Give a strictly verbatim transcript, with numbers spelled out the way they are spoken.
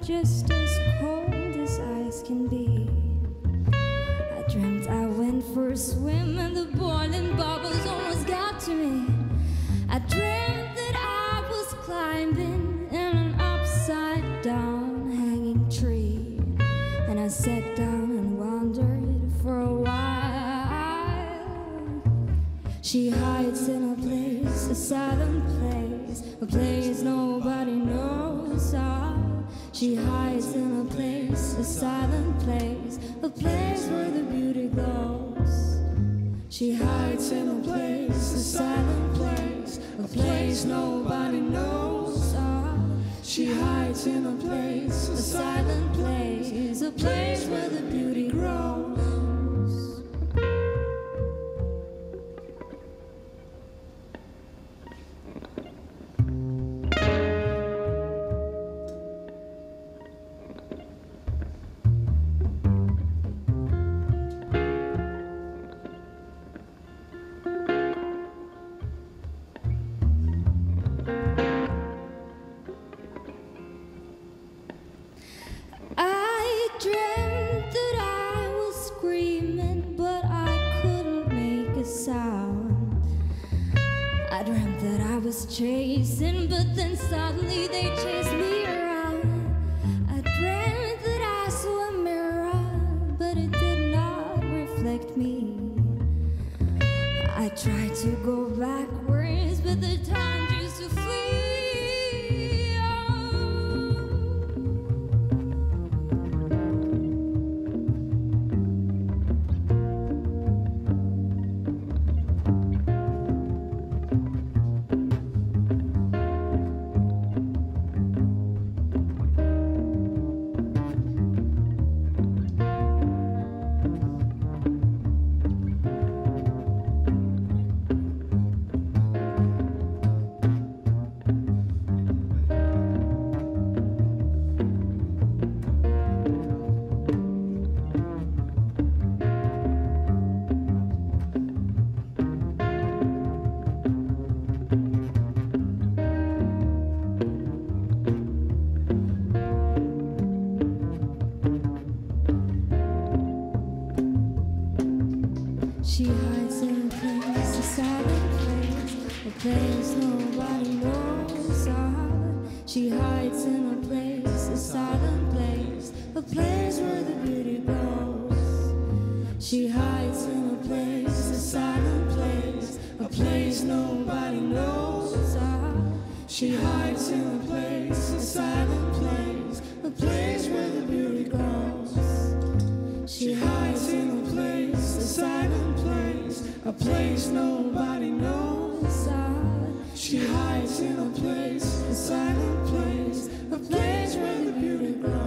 just as cold as ice can be. I dreamt I went for a swim and the boiling bubbles almost got to me. I dreamt that I was climbing in an upside down hanging tree, and I sat down and wondered for a while. She hides in a place, a silent place, a place nobody knows of. She hides in a place, a silent place, a place where the beauty glows. She hides in a place, a silent place, a place nobody knows of. She hides in a place, a silent place, a place where the beauty grows. I dreamt that I was screaming, but I couldn't make a sound. I dreamt that I was chasing, but then suddenly they chased me around. I dreamt that I saw a mirror, but it did not reflect me. I tried to go backwards, but the time just to flee. She hides in a place, a silent place, a place nobody knows of. She hides in a place, a silent place, a place where the beauty goes. She hides in a place, a silent place, a place nobody knows of. She hides in a place, a silent place, a place where the beauty grows. She hides in a place, a silent place, a place nobody knows of. She hides in a place, a silent place, a place where the beauty grows.